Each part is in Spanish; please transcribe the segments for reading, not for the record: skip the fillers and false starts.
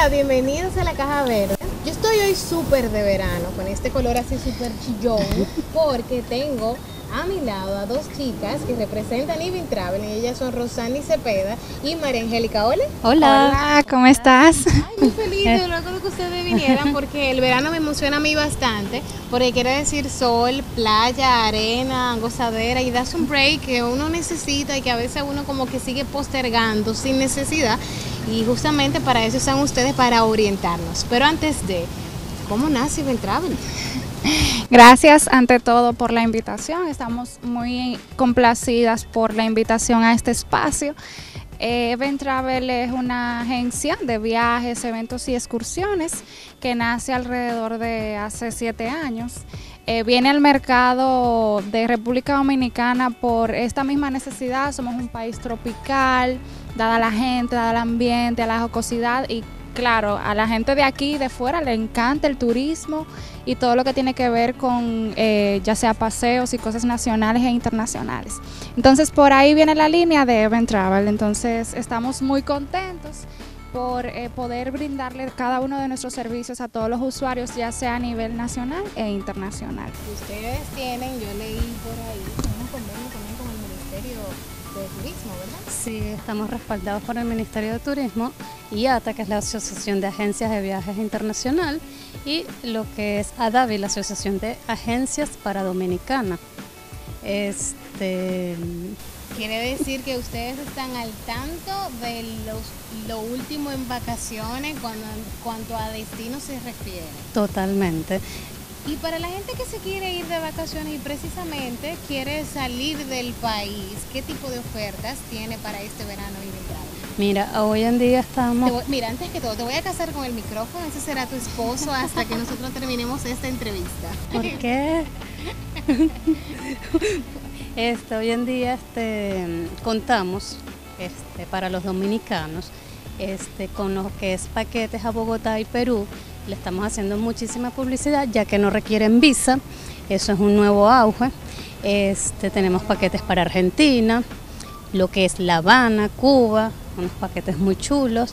Hola, bienvenidos a la Caja Verde. Yo estoy hoy súper de verano, con este color así súper chillón, porque tengo a mi lado a dos chicas que representan Even Travel, y ellas son Rosani Cepeda y María Angélica. Hola. Hola, ¿cómo estás? Ay, muy feliz de luego de que ustedes vinieran, porque el verano me emociona a mí bastante, porque quiere decir sol, playa, arena, gozadera, y das un break que uno necesita y que a veces uno como que sigue postergando sin necesidad, y justamente para eso están ustedes, para orientarnos. Pero antes de, ¿cómo nace Even Travel? Gracias ante todo por la invitación. Estamos muy complacidas por la invitación a este espacio. Even Travel es una agencia de viajes, eventos y excursiones que nace alrededor de hace 7 años. Viene al mercado de República Dominicana por esta misma necesidad. Somos un país tropical, dada la gente, dada el ambiente, la jocosidad, y claro, a la gente de aquí y de fuera le encanta el turismo y todo lo que tiene que ver con ya sea paseos y cosas nacionales e internacionales. Entonces por ahí viene la línea de Even Travel. Entonces estamos muy contentos por poder brindarle cada uno de nuestros servicios a todos los usuarios, ya sea a nivel nacional e internacional. Ustedes tienen, yo leí por ahí, un convenio también con el Ministerio de Turismo, ¿verdad? Sí, estamos respaldados por el Ministerio de Turismo y ATA, que es la Asociación de Agencias de Viajes Internacional, y lo que es ADAVI, la Asociación de Agencias para Dominicana. Quiere decir que ustedes están al tanto de lo último en vacaciones en cuanto a destino se refiere. Totalmente. Y para la gente que se quiere ir de vacaciones y precisamente quiere salir del país, ¿qué tipo de ofertas tiene para este verano Even Travel? Mira, hoy en día estamos... Mira, antes que todo, te voy a casar con el micrófono, ese será tu esposo hasta que nosotros terminemos esta entrevista. ¿Por qué? Hoy en día contamos para los dominicanos con lo que es paquetes a Bogotá y Perú. Le estamos haciendo muchísima publicidad ya que no requieren visa, eso es un nuevo auge. Tenemos paquetes para Argentina, lo que es La Habana, Cuba, unos paquetes muy chulos.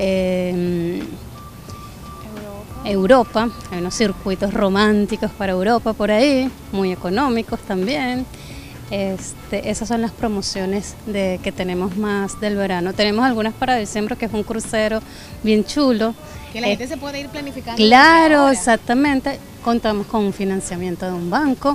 Europa, hay unos circuitos románticos para Europa por ahí, muy económicos también. Esas son las promociones que tenemos más del verano. Tenemos algunas para diciembre, que es un crucero bien chulo. Que la gente se puede ir planificando. Claro, exactamente. Contamos con un financiamiento de un banco.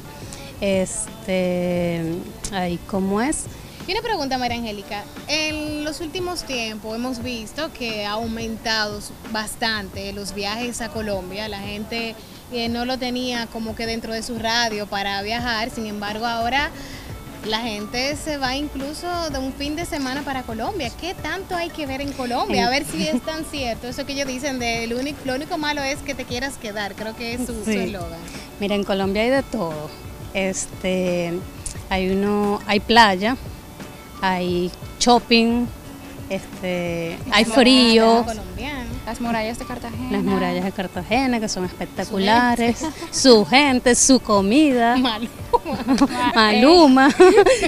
Ahí cómo es. Y una pregunta, María Angélica. En los últimos tiempos hemos visto que ha aumentado bastante los viajes a Colombia. La gente no lo tenía como que dentro de su radio para viajar. Sin embargo, ahora la gente se va incluso de un fin de semana para Colombia. ¿Qué tanto hay que ver en Colombia? A ver si es tan cierto eso que ellos dicen de lo único malo es que te quieras quedar. Creo que es su eslogan. Mira, en Colombia hay de todo. Hay playa, hay shopping, hay frío. Las murallas de Cartagena. Las murallas de Cartagena, que son espectaculares. Su gente, su comida. Maluma.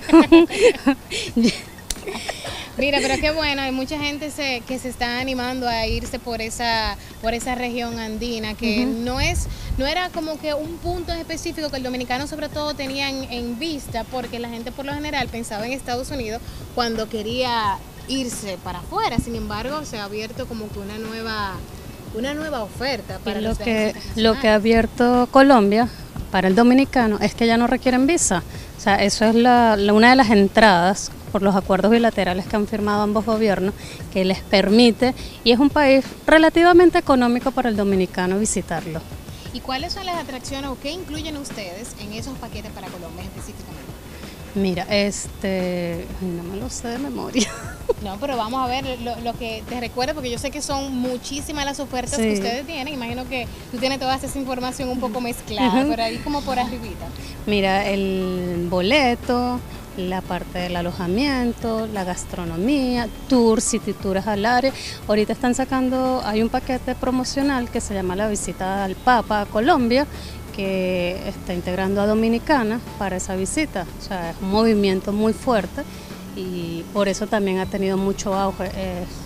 Mira, pero qué bueno, hay mucha gente que se está animando a irse por esa región andina, que no era como que un punto en específico que el dominicano sobre todo tenía en vista, porque la gente por lo general pensaba en Estados Unidos cuando quería irse para afuera. Sin embargo, se ha abierto como que una nueva oferta para lo que ha abierto Colombia para el dominicano es que ya no requieren visa. O sea, eso es una de las entradas por los acuerdos bilaterales que han firmado ambos gobiernos, que les permite, y es un país relativamente económico para el dominicano visitarlo. ¿Y cuáles son las atracciones o qué incluyen ustedes en esos paquetes para Colombia específicamente? Mira, no me lo sé de memoria. No, pero vamos a ver lo que te recuerdo, porque yo sé que son muchísimas las ofertas que ustedes tienen. Imagino que tú tienes toda esa información un poco mezclada, pero ahí como por arribita. Mira, el boleto, la parte del alojamiento, la gastronomía, tours, city tours al área. Ahorita están sacando, hay un paquete promocional que se llama la visita al Papa a Colombia, que está integrando a Dominicana para esa visita. O sea, es un movimiento muy fuerte y por eso también ha tenido mucho auge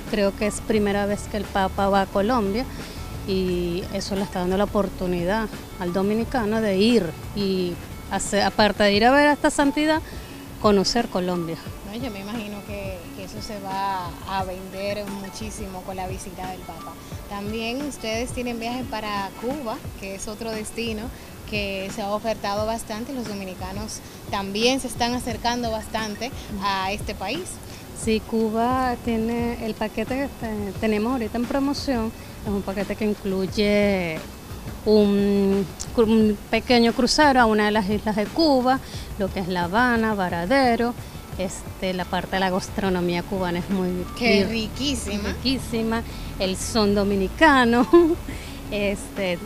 creo que es primera vez que el Papa va a Colombia y eso le está dando la oportunidad al dominicano de ir y aparte de ir a ver a esta santidad, conocer Colombia. No, yo me imagino que eso se va a vender muchísimo con la visita del Papa. También ustedes tienen viajes para Cuba, que es otro destino que se ha ofertado bastante, los dominicanos también se están acercando bastante a este país. Sí, Cuba tiene el paquete que tenemos ahorita en promoción, es un paquete que incluye un pequeño crucero a una de las islas de Cuba, lo que es La Habana, Varadero. La parte de la gastronomía cubana es muy riquísima, el son dominicano, se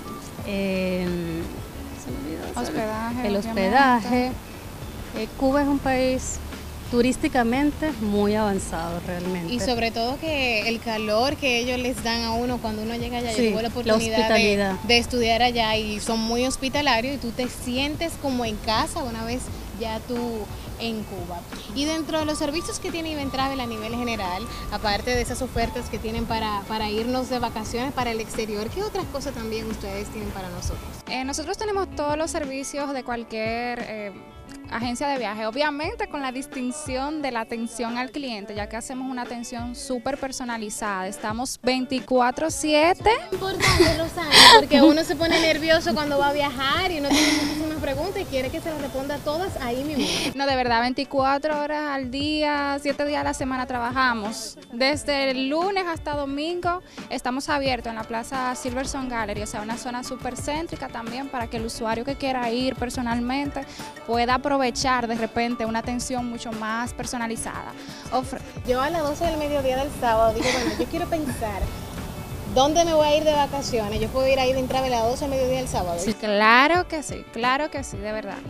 me olvidó, el hospedaje. Cuba es un país turísticamente muy avanzado realmente. Y sobre todo que el calor que ellos les dan a uno cuando uno llega allá, sí, yo tuve la oportunidad de estudiar allá y son muy hospitalarios y tú te sientes como en casa una vez ya tú en Cuba. Y dentro de los servicios que tiene Iventravel a nivel general, aparte de esas ofertas que tienen para irnos de vacaciones para el exterior, ¿qué otras cosas también ustedes tienen para nosotros? Nosotros tenemos todos los servicios de cualquier agencia de viaje, obviamente con la distinción de la atención al cliente, ya que hacemos una atención súper personalizada, estamos 24/7. Es importante, Rosana, porque uno se pone nervioso cuando va a viajar y uno tiene muchísimas preguntas y quiere que se las responda todas ahí mismo. No, de verdad, 24 horas al día, 7 días a la semana trabajamos. Desde el lunes hasta domingo estamos abiertos en la Plaza Silverson Gallery, o sea, una zona súper céntrica también para que el usuario que quiera ir personalmente pueda aprovechar de repente una atención mucho más personalizada. Yo a las 12 del mediodía del sábado digo, bueno, yo quiero pensar ¿dónde me voy a ir de vacaciones? ¿Yo puedo ir a Iventravel a las 12 del mediodía del sábado? Sí, claro que sí, de verdad.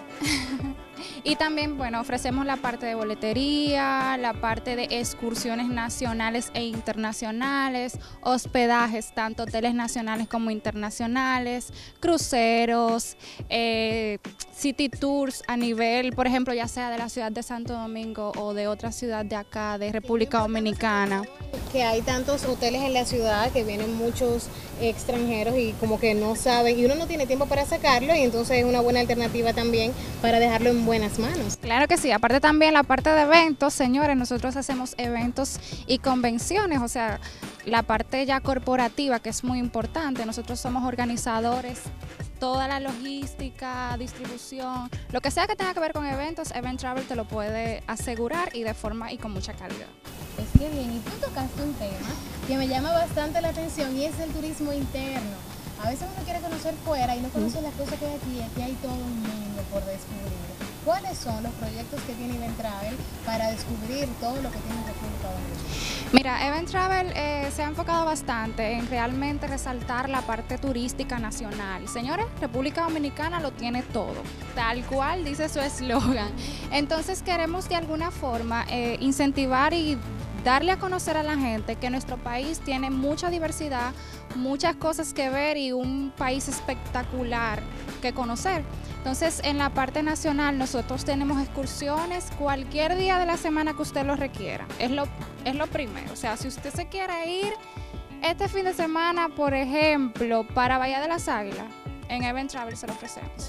Y también, bueno, ofrecemos la parte de boletería, la parte de excursiones nacionales e internacionales, hospedajes, tanto hoteles nacionales como internacionales, cruceros, city tours a nivel, por ejemplo, ya sea de la ciudad de Santo Domingo o de otra ciudad de acá, de República Dominicana. Que hay tantos hoteles en la ciudad que vienen muchos extranjeros y como que no saben, y uno no tiene tiempo para sacarlo, y entonces es una buena alternativa también para dejarlo en buenas manos. Claro que sí, aparte también la parte de eventos, señores, nosotros hacemos eventos y convenciones, o sea, la parte ya corporativa que es muy importante, nosotros somos organizadores, toda la logística, distribución, lo que sea que tenga que ver con eventos, Iventravel te lo puede asegurar y de forma y con mucha calidad. Pues qué bien, y tú tocaste un tema que me llama bastante la atención y es el turismo interno. A veces uno quiere conocer fuera y no conoce las cosas que hay aquí, y aquí hay todo un mundo por descubrir. ¿Cuáles son los proyectos que tiene Iventravel para descubrir todo lo que tiene República Dominicana? Mira, Iventravel se ha enfocado bastante en realmente resaltar la parte turística nacional. Señores, República Dominicana lo tiene todo, tal cual dice su eslogan. Entonces queremos de alguna forma incentivar y darle a conocer a la gente que nuestro país tiene mucha diversidad, muchas cosas que ver y un país espectacular que conocer. Entonces, en la parte nacional nosotros tenemos excursiones cualquier día de la semana que usted lo requiera. Es lo primero. O sea, si usted se quiere ir este fin de semana, por ejemplo, para Bahía de las Águilas, en Iventravel se lo ofrecemos.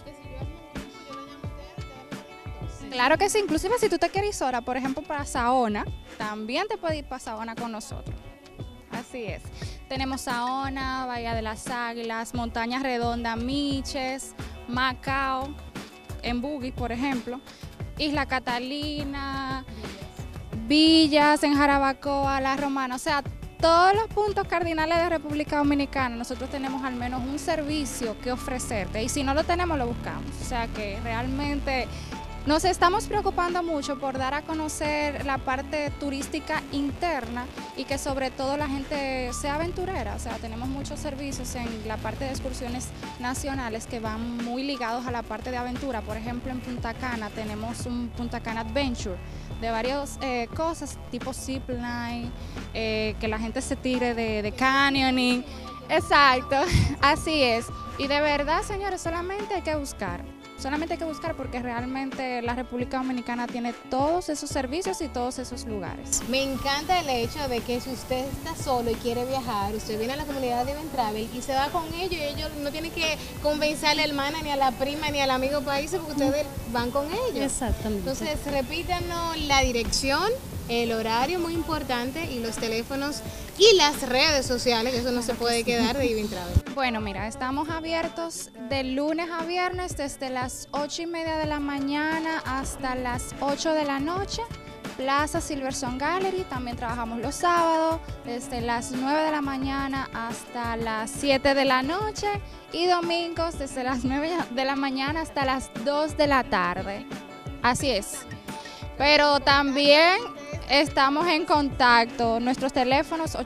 Claro que sí, inclusive si tú te quieres ir sola, por ejemplo, para Saona, también te puedes ir para Saona con nosotros. Así es. Tenemos Saona, Bahía de las Águilas, Montaña Redonda, Miches, Macao, en Buggy, por ejemplo, Isla Catalina, Villas, en Jarabacoa, La Romana, o sea, todos los puntos cardinales de República Dominicana, nosotros tenemos al menos un servicio que ofrecerte y si no lo tenemos, lo buscamos. O sea que realmente nos estamos preocupando mucho por dar a conocer la parte turística interna y que sobre todo la gente sea aventurera. O sea, tenemos muchos servicios en la parte de excursiones nacionales que van muy ligados a la parte de aventura. Por ejemplo, en Punta Cana tenemos un Punta Cana Adventure de varias cosas tipo zipline, que la gente se tire de canyoning. Exacto, así es. Y de verdad, señores, solamente hay que buscar. Solamente hay que buscar porque realmente la República Dominicana tiene todos esos servicios y todos esos lugares. Me encanta el hecho de que si usted está solo y quiere viajar, usted viene a la comunidad de Even Travel y se va con ellos y ellos no tienen que convencer a la hermana, ni a la prima, ni al amigo país porque ustedes van con ellos. Exactamente. Entonces, repítanos la dirección, el horario muy importante y los teléfonos y las redes sociales, que eso no se puede quedar de Even Travel. Bueno, mira, estamos abiertos de lunes a viernes desde las 8:30 de la mañana hasta las 8 de la noche. Plaza Silverson Gallery, también trabajamos los sábados desde las 9 de la mañana hasta las 7 de la noche y domingos desde las 9 de la mañana hasta las 2 de la tarde. Así es. Pero también estamos en contacto, nuestros teléfonos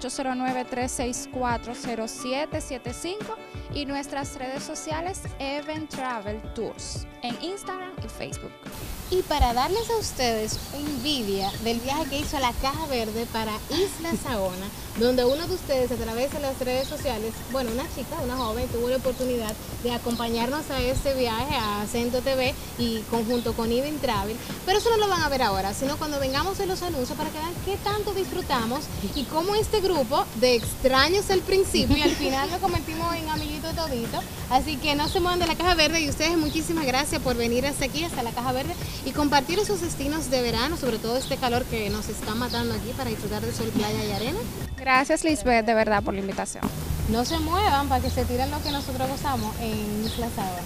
809-364-0775 y nuestras redes sociales Even Travel Tours en Instagram y Facebook. Y para darles a ustedes envidia del viaje que hizo la Caja Verde para Isla Saona, donde uno de ustedes a través de las redes sociales, bueno, una chica, una joven, tuvo la oportunidad de acompañarnos a este viaje a Acento TV y conjunto con Even Travel, pero eso no lo van a ver ahora, sino cuando vengamos en los anuncios para que vean qué tanto disfrutamos y cómo este grupo de extraños al principio y al final nos convertimos en amiguitos toditos. Así que no se muevan de la Caja Verde y ustedes muchísimas gracias por venir hasta aquí, hasta la Caja Verde y compartir esos destinos de verano, sobre todo este calor que nos está matando aquí para disfrutar de sol, playa y arena. Gracias, Lisbeth, de verdad, por la invitación. No se muevan para que se tiren lo que nosotros gozamos en Isla Saona.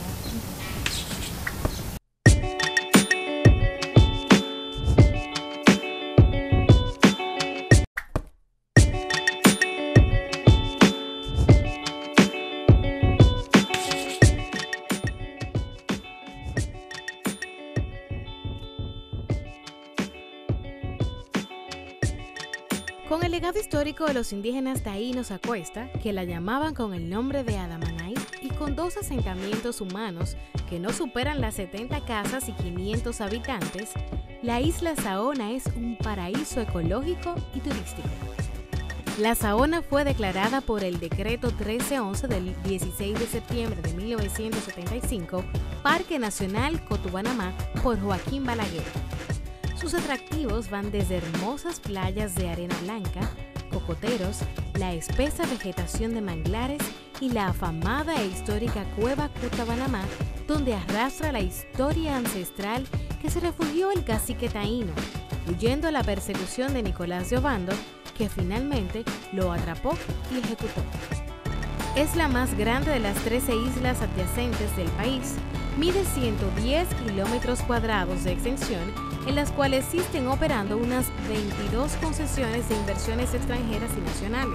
Con el legado histórico de los indígenas taínos a cuesta, que la llamaban con el nombre de Adamanay, y con 2 asentamientos humanos que no superan las 70 casas y 500 habitantes, la isla Saona es un paraíso ecológico y turístico. La Saona fue declarada por el Decreto 1311 del 16 de septiembre de 1975 Parque Nacional Cotubanamá por Joaquín Balaguer. Sus atractivos van desde hermosas playas de arena blanca, cocoteros, la espesa vegetación de manglares y la afamada e histórica cueva Cutabanamá, donde arrastra la historia ancestral que se refugió el cacique taíno, huyendo a la persecución de Nicolás de Obando, que finalmente lo atrapó y ejecutó. Es la más grande de las 13 islas adyacentes del país, mide 110 kilómetros cuadrados de extensión, en las cuales existen operando unas 22 concesiones de inversiones extranjeras y nacionales.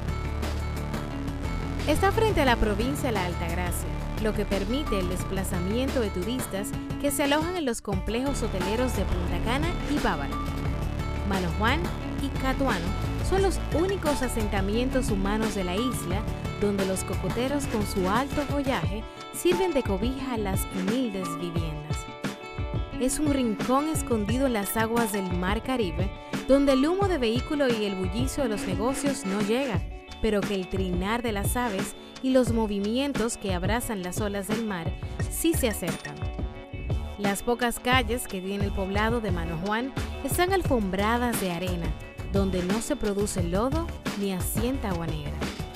Está frente a la provincia de La Altagracia, lo que permite el desplazamiento de turistas que se alojan en los complejos hoteleros de Punta Cana y Bávaro. Mano Juan y Catuano son los únicos asentamientos humanos de la isla, donde los cocoteros con su alto follaje sirven de cobija a las humildes viviendas. Es un rincón escondido en las aguas del Mar Caribe, donde el humo de vehículo y el bullicio de los negocios no llega, pero que el trinar de las aves y los movimientos que abrazan las olas del mar sí se acercan. Las pocas calles que tiene el poblado de Mano Juan están alfombradas de arena, donde no se produce lodo ni asienta agua negra.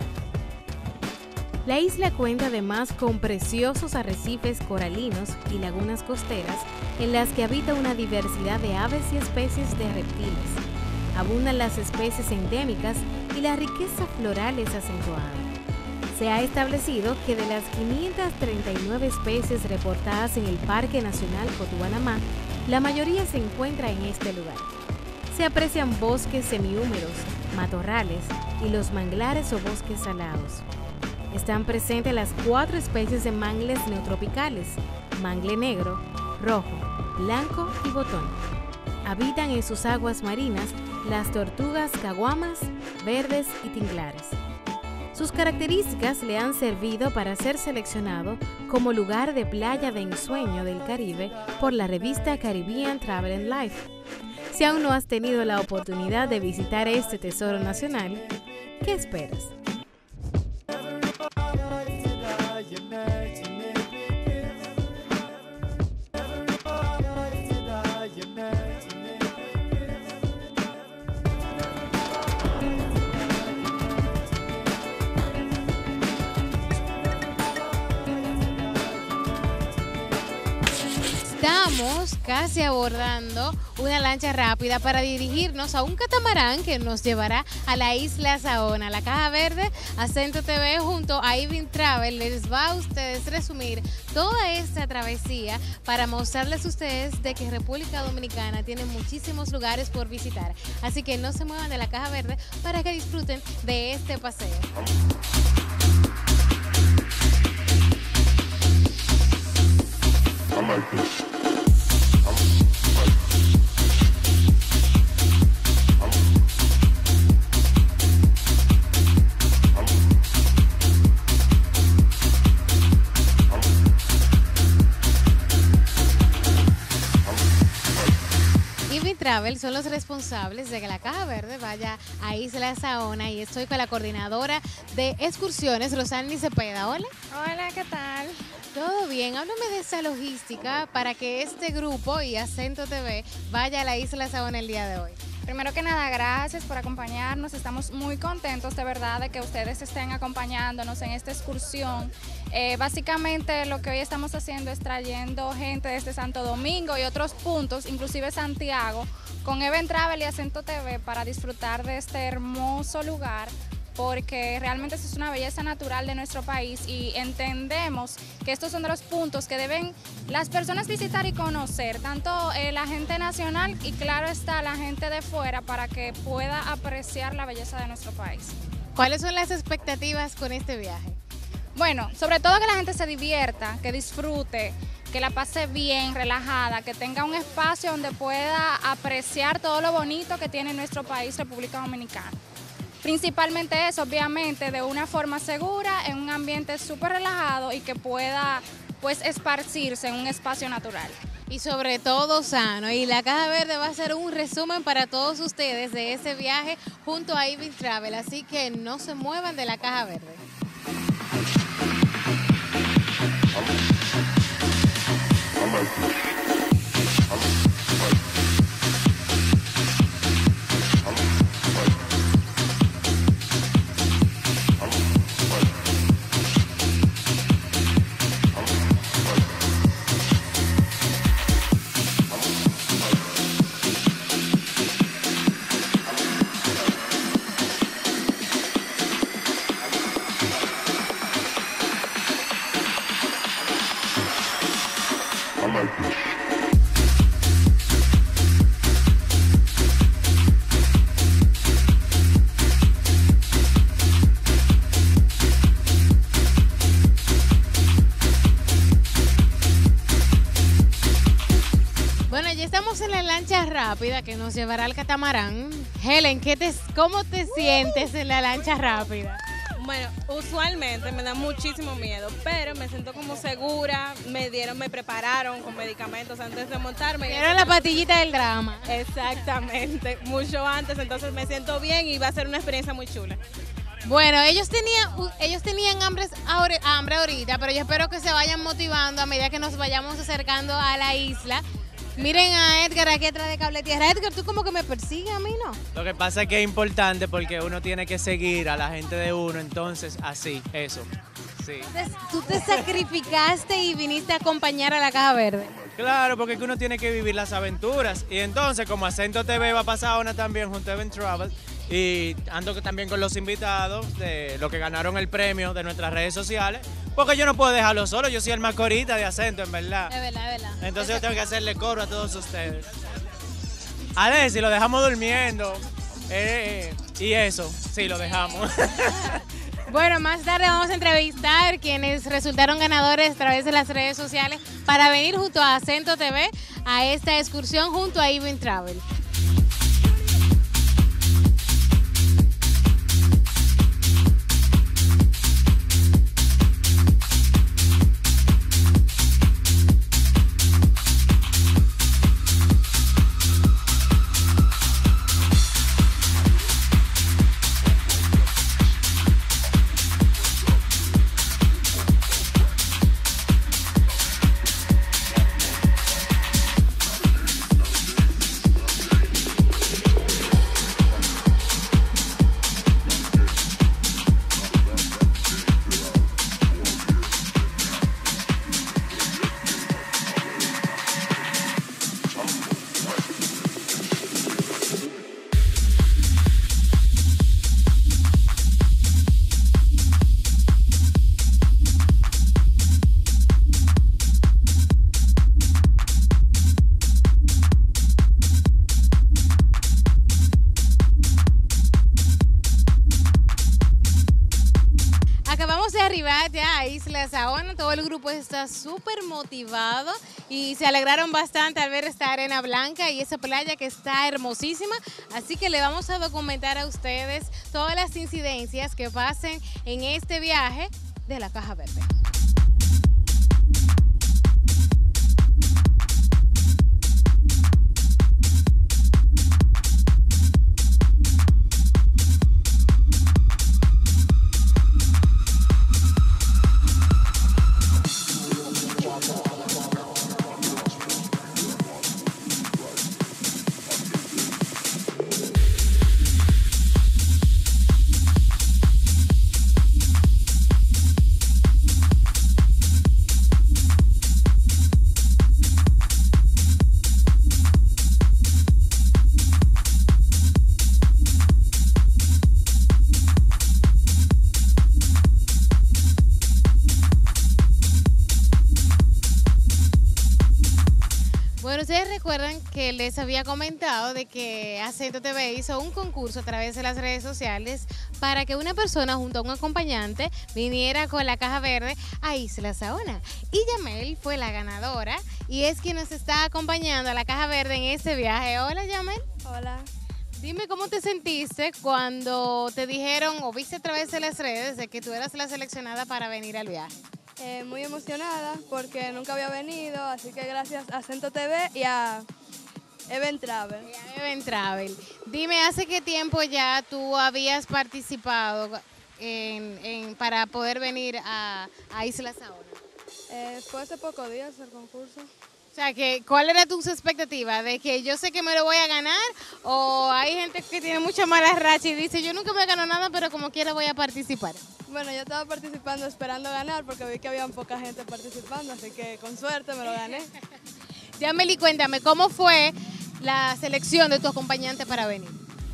La isla cuenta además con preciosos arrecifes coralinos y lagunas costeras en las que habita una diversidad de aves y especies de reptiles. Abundan las especies endémicas y la riqueza floral es acentuada. Se ha establecido que de las 539 especies reportadas en el Parque Nacional Cotubanamá, la mayoría se encuentra en este lugar. Se aprecian bosques semihúmedos, matorrales y los manglares o bosques salados. Están presentes las 4 especies de mangles neotropicales: mangle negro, rojo, blanco y botón. Habitan en sus aguas marinas las tortugas caguamas, verdes y tinglares. Sus características le han servido para ser seleccionado como lugar de playa de ensueño del Caribe por la revista Caribbean Travel and Life. Si aún no has tenido la oportunidad de visitar este tesoro nacional, ¿qué esperas? estamos casi abordando una lancha rápida para dirigirnos a un catamarán que nos llevará a la isla Saona. La Caja Verde, Acento TV junto a Ivin Travel les va a ustedes resumir toda esta travesía para mostrarles a ustedes de que República Dominicana tiene muchísimos lugares por visitar. Así que no se muevan de la Caja Verde para que disfruten de este paseo. Ivin Travel son los responsables de que la Caja Verde vaya a Isla Saona y estoy con la coordinadora de excursiones, Rosani Cepeda. Hola. Hola, ¿qué tal? Todo bien, háblame de esa logística para que este grupo y Acento TV vaya a la Isla Saona el día de hoy. Primero que nada, gracias por acompañarnos. Estamos muy contentos de verdad de que ustedes estén acompañándonos en esta excursión. Básicamente lo que hoy estamos haciendo es trayendo gente desde Santo Domingo y otros puntos, inclusive Santiago, con Ivin Travel y Acento TV para disfrutar de este hermoso lugar, porque realmente es una belleza natural de nuestro país y entendemos que estos son de los puntos que deben las personas visitar y conocer, tanto la gente nacional y claro está la gente de fuera, para que pueda apreciar la belleza de nuestro país. ¿Cuáles son las expectativas con este viaje? Bueno, sobre todo que la gente se divierta, que disfrute, que la pase bien, relajada, que tenga un espacio donde pueda apreciar todo lo bonito que tiene nuestro país, República Dominicana. Principalmente eso, obviamente, de una forma segura, en un ambiente súper relajado y que pueda pues esparcirse en un espacio natural. Y sobre todo sano. Y la Caja Verde va a hacer un resumen para todos ustedes de ese viaje junto a Ivin Travel, así que no se muevan de la Caja Verde. Bueno, ya estamos en la lancha rápida que nos llevará al catamarán. Helen, ¿cómo te sientes en la lancha rápida? Bueno, usualmente me da muchísimo miedo, pero me siento como segura, me prepararon con medicamentos antes de montarme. Era la patillita del drama. Exactamente, mucho antes, entonces me siento bien y va a ser una experiencia muy chula. Bueno, ellos tenían hambre ahorita, pero yo espero que se vayan motivando a medida que nos vayamos acercando a la isla. Miren a Edgar aquí atrás de Cable Tierra. Edgar, tú como que me persigues a mí, ¿no? Lo que pasa es que es importante porque uno tiene que seguir a la gente de uno, entonces así, eso, sí. Entonces, tú te sacrificaste y viniste a acompañar a la Caja Verde. Claro, porque es que uno tiene que vivir las aventuras. Y entonces, como Acento TV va a pasar ahora también junto a Ivin Travel, y ando también con los invitados de los que ganaron el premio de nuestras redes sociales, porque yo no puedo dejarlo solo, yo soy el mascorita de Acento, en verdad. Es verdad, es verdad. Entonces yo tengo que hacerle coro a todos ustedes. A ver, si lo dejamos durmiendo, y eso, sí, lo dejamos. Bueno, más tarde vamos a entrevistar quienes resultaron ganadores a través de las redes sociales para venir junto a Acento TV a esta excursión junto a Ivin Travel. arribar ya a Isla Saona, todo el grupo está súper motivado y se alegraron bastante al ver esta arena blanca y esa playa que está hermosísima, así que le vamos a documentar a ustedes todas las incidencias que pasen en este viaje de la Caja Verde. Bueno, ustedes recuerdan que les había comentado de que Acento TV hizo un concurso a través de las redes sociales para que una persona junto a un acompañante viniera con la Caja Verde a Isla Saona. Y Yamel fue la ganadora y es quien nos está acompañando a la Caja Verde en este viaje. Hola, Yamel. Hola. Dime cómo te sentiste cuando te dijeron o viste a través de las redes de que tú eras la seleccionada para venir al viaje. Muy emocionada porque nunca había venido, así que gracias a Acento TV y a Event Travel. Event Travel. Dime, ¿hace qué tiempo ya tú habías participado para poder venir a Isla Saona? Fue hace pocos días el concurso. O sea, ¿cuál era tus expectativas? ¿De que yo sé que me lo voy a ganar? ¿O hay gente que tiene mucha mala racha y dice, yo nunca me gano nada, pero como quiera voy a participar? Bueno, yo estaba participando esperando ganar porque vi que había poca gente participando, así que con suerte me lo gané. Yameli, cuéntame, ¿cómo fue la selección de tu acompañante para venir?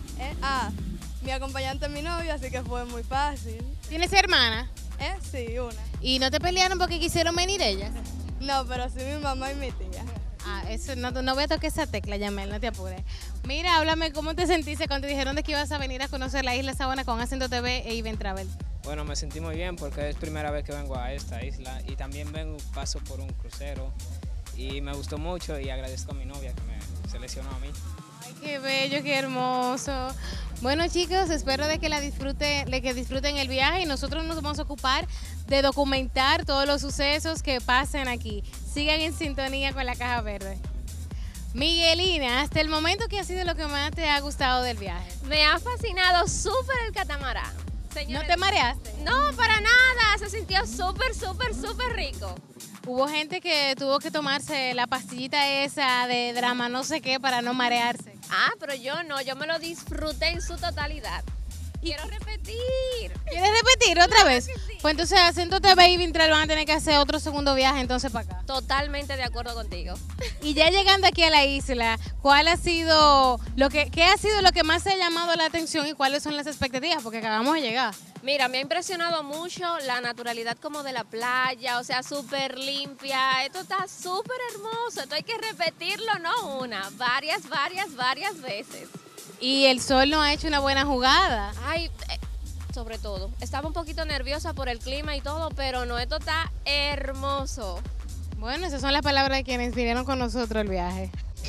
Mi acompañante es mi novio, así que fue muy fácil. ¿Tienes hermana? Sí, una. ¿Y no te pelearon porque quisieron venir ellas? No, pero sí mi mamá y mi tía. Eso no voy a tocar esa tecla, Yamel, no te apures. Mira, háblame, ¿cómo te sentiste cuando te dijeron de que ibas a venir a conocer la Isla Saona con Acento TV e Event Travel? Bueno, me sentí muy bien porque es primera vez que vengo a esta isla y también paso por un crucero y me gustó mucho y agradezco a mi novia que me seleccionó a mí. Ay, qué bello, qué hermoso. Bueno, chicos, espero de que disfruten el viaje y nosotros nos vamos a ocupar de documentar todos los sucesos que pasen aquí. Sigan en sintonía con la Caja Verde. Miguelina, hasta el momento, ¿qué ha sido lo que más te ha gustado del viaje? Me ha fascinado súper el catamarán. Señores, ¿no te mareaste? No, para nada, se sintió súper rico. Hubo gente que tuvo que tomarse la pastillita esa de drama no sé qué para no marearse. Pero yo no, yo me lo disfruté en su totalidad. Quiero repetir. ¿Quieres repetir otra vez? Sí. Pues entonces Acento TV y Vintral van a tener que hacer otro segundo viaje entonces para acá. Totalmente de acuerdo contigo. Y ya llegando aquí a la isla, ¿qué ha sido lo que más te ha llamado la atención y cuáles son las expectativas? Porque acabamos de llegar. Mira, me ha impresionado mucho la naturalidad como de la playa, o sea, súper limpia. Esto está súper hermoso. Esto hay que repetirlo, no una, varias veces. Y el sol no ha hecho una buena jugada. Ay, sobre todo. Estaba un poquito nerviosa por el clima y todo, pero no, esto está hermoso. Bueno, esas son las palabras de quienes vinieron con nosotros el viaje.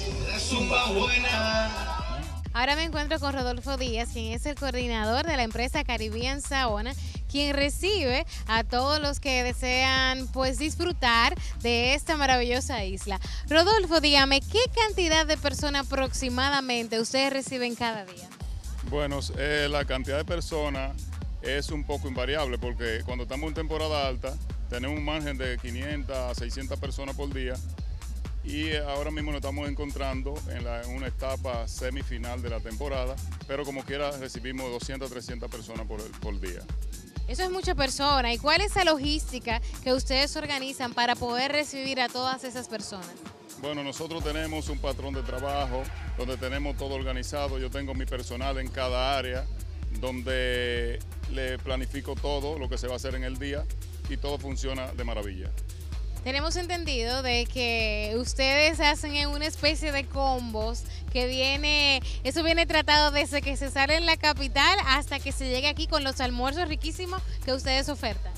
Ahora me encuentro con Rodolfo Díaz, quien es el coordinador de la empresa Caribbean Saona, quien recibe a todos los que desean pues disfrutar de esta maravillosa isla. Rodolfo, dígame, ¿qué cantidad de personas aproximadamente ustedes reciben cada día? Bueno, la cantidad de personas es un poco invariable porque cuando estamos en temporada alta tenemos un margen de 500 a 600 personas por día y ahora mismo nos estamos encontrando en una etapa semifinal de la temporada, pero como quiera recibimos 200 a 300 personas por día. Eso es mucha persona. ¿Y cuál es la logística que ustedes organizan para poder recibir a todas esas personas? Bueno, nosotros tenemos un patrón de trabajo donde tenemos todo organizado. Yo tengo mi personal en cada área donde le planifico todo lo que se va a hacer en el día y todo funciona de maravilla. Tenemos entendido de que ustedes hacen en una especie de combos que eso viene tratado desde que se sale en la capital hasta que se llegue aquí con los almuerzos riquísimos que ustedes ofertan.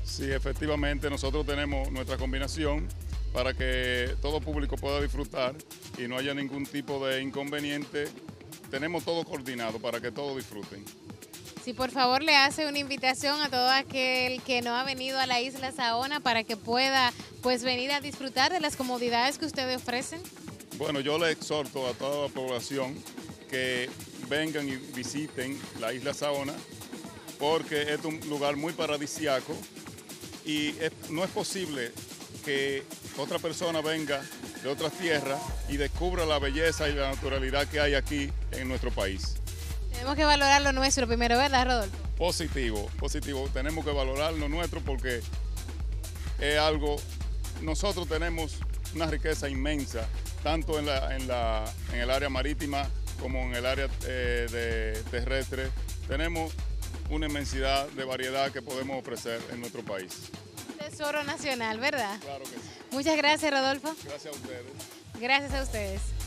Sí, efectivamente, nosotros tenemos nuestra combinación para que todo público pueda disfrutar y no haya ningún tipo de inconveniente. Tenemos todo coordinado para que todos disfruten. Si por favor le hace una invitación a todo aquel que no ha venido a la isla Saona para que pueda pues venir a disfrutar de las comodidades que ustedes ofrecen. Bueno, yo le exhorto a toda la población que vengan y visiten la isla Saona porque es un lugar muy paradisíaco y no es posible que otra persona venga de otras tierras y descubra la belleza y la naturalidad que hay aquí en nuestro país. Tenemos que valorar lo nuestro primero, ¿verdad, Rodolfo? Positivo, positivo. Tenemos que valorar lo nuestro porque es algo, nosotros tenemos una riqueza inmensa, tanto en el área marítima como en el área terrestre. Tenemos una inmensidad de variedad que podemos ofrecer en nuestro país. Tesoro nacional, ¿verdad? Claro que sí. Muchas gracias, Rodolfo. Gracias a ustedes. Gracias a ustedes.